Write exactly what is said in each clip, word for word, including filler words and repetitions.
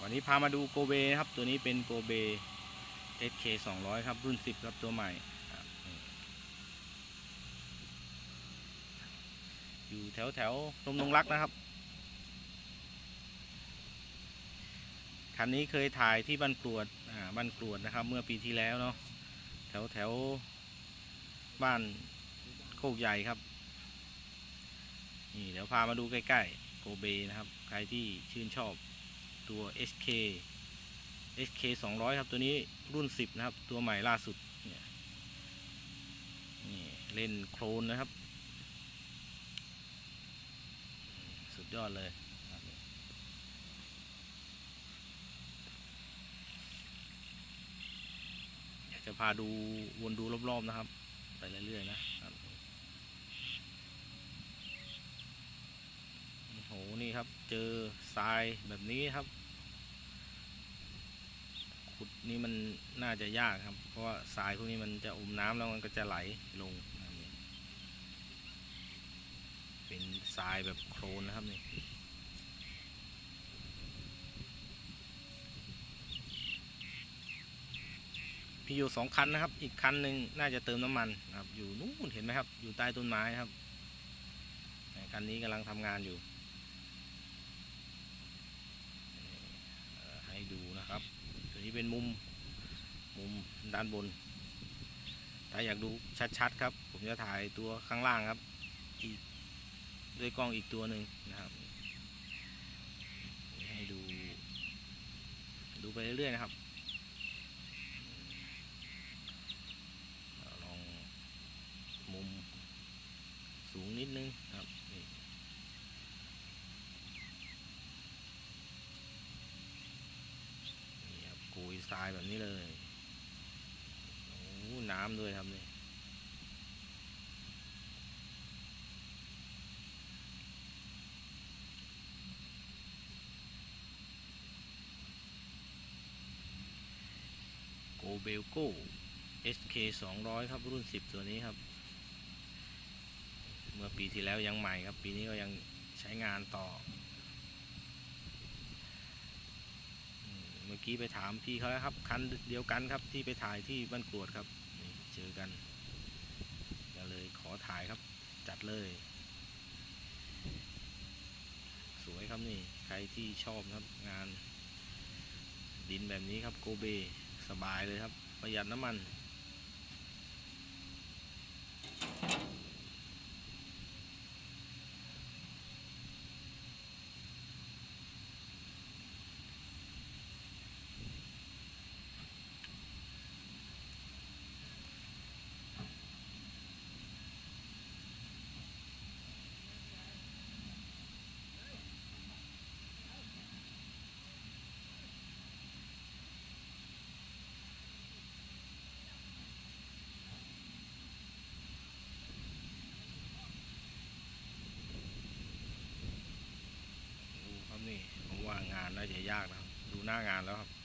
วันนี้พามาดูโกเบครับตัวนี้เป็นโกเบ เอส เค สองร้อยครับรุ่นสิบครับตัวใหม่อยู่แถวแถวลมนงรักนะครับคันนี้เคยถ่ายที่บ้านกรวดอ่าบ้านกรวดนะครับเมื่อปีที่แล้วเนาะแถวแถวบ้านโคกใหญ่ครับนี่เดี๋ยวพามาดูใกล้ๆโกเบนะครับใครที่ชื่นชอบตัว เอส เค เอส เค สองร้อยครับตัวนี้รุ่นสิบนะครับตัวใหม่ล่าสุดเนี่ยนี่เล่นโครนนะครับสุดยอดเลยอยากจะพาดูวนดูรอบๆนะครับไปเรื่อยๆนะครับโอ้โหนี่ครับเจอทรายแบบนี้ครับขุดนี่มันน่าจะยากครับเพราะว่าทรายพวกนี้มันจะอมน้ำแล้วมันก็จะไหลลงเป็นทรายแบบโคลนนะครับนี่มีอยู่สองคันนะครับอีกคันหนึ่งน่าจะเติมน้ำมันนะครับอยู่นู้นเห็นไหมครับอยู่ใต้ต้นไม้ครับคันนี้กำลังทำงานอยู่ให้ดูนะครับตัวนี้เป็นมุมมุมด้านบนถ้าอยากดูชัดๆครับผมจะถ่ายตัวข้างล่างครับอีกด้วยกล้องอีกตัวหนึ่งนะครับให้ดูดูไปเรื่อยๆนะครับลองมุมสูงนิดนึงครับนี่นี่ครับกุยทรายแบบนี้เลยโอ้น้ำด้วยครับนี่โกเบลโก้ เอส เค สองร้อยครับรุ่นสิบตัวนี้ครับเมื่อปีที่แล้วยังใหม่ครับปีนี้ก็ยังใช้งานต่อเมื่อกี้ไปถามพี่เขาแล้วครับคันเดียวกันครับที่ไปถ่ายที่บ้านกรวดครับนี่เจอกันก็เลยขอถ่ายครับจัดเลยสวยครับนี่ใครที่ชอบครับงานดินแบบนี้ครับโกเบสบายเลยครับประหยัดน้ำมันนี่ผมว่างานน่าจะยากนะครับดูหน้างานแล้วครับ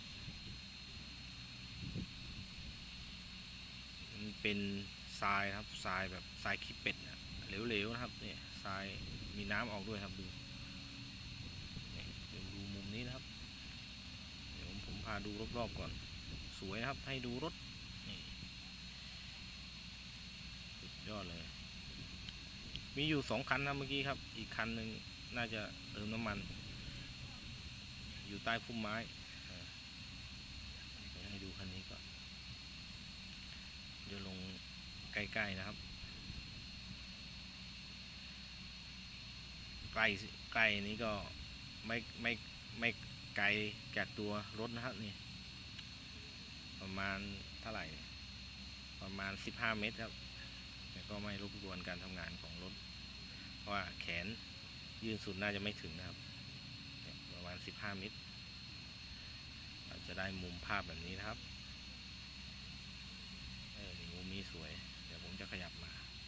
มันเป็นทรายครับทรายแบบทรายขี้เป็ดนะเหลวๆนะครับเนี่ยทรายมีน้ำออกด้วยครับดูดูมุมนี้นะครับเดี๋ยวผมพาดูรอบๆก่อนสวยนะครับให้ดูรถนี่สุดยอดเลยมีอยู่สองคันนะเมื่อกี้ครับอีกคันหนึ่งน่าจะเติมน้ำมันอยู่ใต้พุ่มไม้ให้ดูคันนี้ก่อนเดี๋ยวลงใกล้ๆนะครับใกล้ใกล้นี้ก็ไม่ไม่ไม่ไกลจากตัวรถนะครับนี่ประมาณเท่าไหร่ประมาณสิบห้าเมตรครับแต่ก็ไม่รบกวนการทำงานของรถเพราะว่าแขนยื่นสุดน่าจะไม่ถึงนะครับประมาณสิบห้าเมตรเราจะได้มุมภาพแบบนี้นะครับเออมุมนี้สวยเดี๋ยวผมจะขยับมา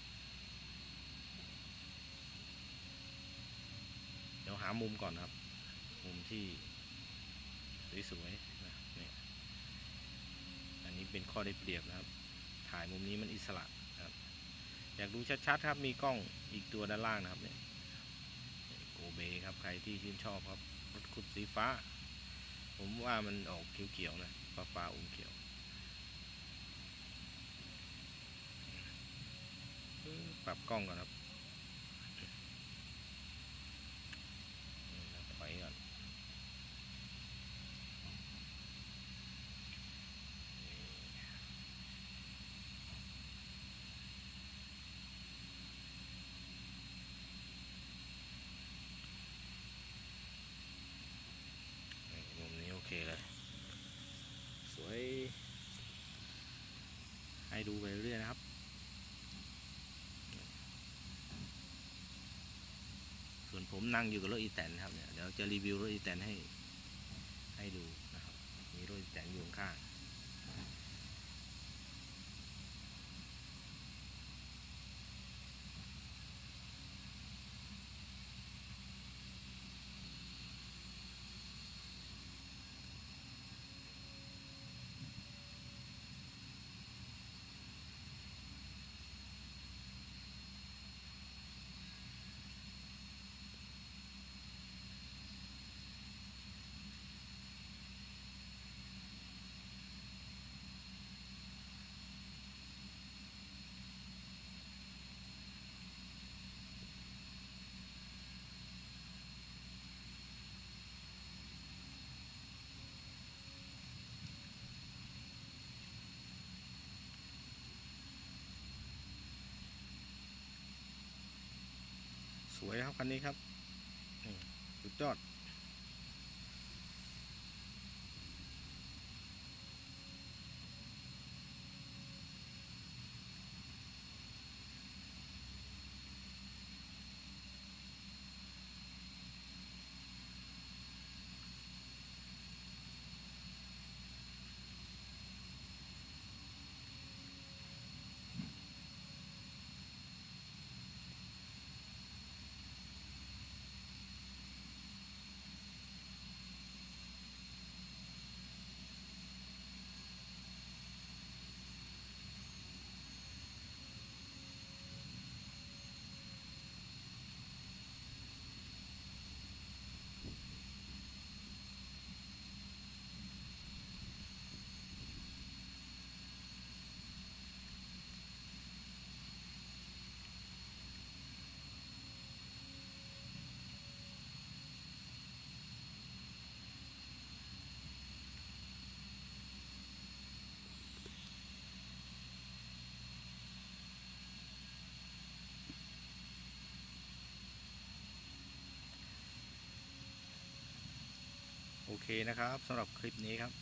เดี๋ยวหามุมก่อนครับมุมที่สวยๆนะเนี่ยอันนี้เป็นข้อได้เปรียบนะครับถ่ายมุมนี้มันอิสระครับอยากดูชัดๆครับมีกล้องอีกตัวด้านล่างนะครับเนี่ยโกเบครับใครที่ชื่นชอบครับรถขุดสีฟ้าผมว่ามันออกเขียวๆนะฟ้าฟ้าอมเขียวปรับกล้องก่อนครับถอยก่อนมุมนี้โอเคเลยสวยให้ดูไปเรื่อยๆนะครับส่วนผมนั่งอยู่กับรถอีแตนครับเนี่ยเดี๋ยวจะรีวิวรถอีแตนให้ให้ดูนะครับมีรถอีแตนอยู่ข้างสวยครับคันนี้ครับสุดยอดโอเคนะครับสำหรับคลิปนี้ครับ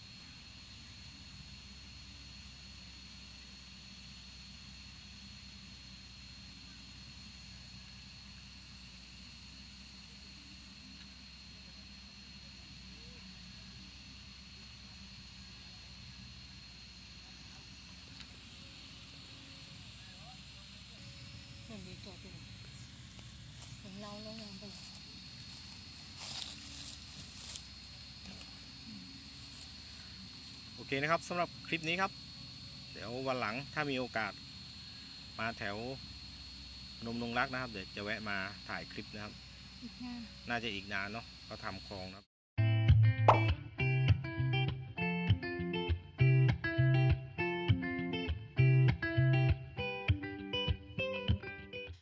เห็นดีตัวเป็นเห็นเราแล้วยังไปโอเคนะครับสำหรับคลิปนี้ครับเดี๋ยววันหลังถ้ามีโอกาสมาแถวพนมดงรักนะครับเดี๋ยวจะแวะมาถ่ายคลิปนะครับอีกหน้าน่าจะอีกนานเนาะเขาทำคลองนะครับ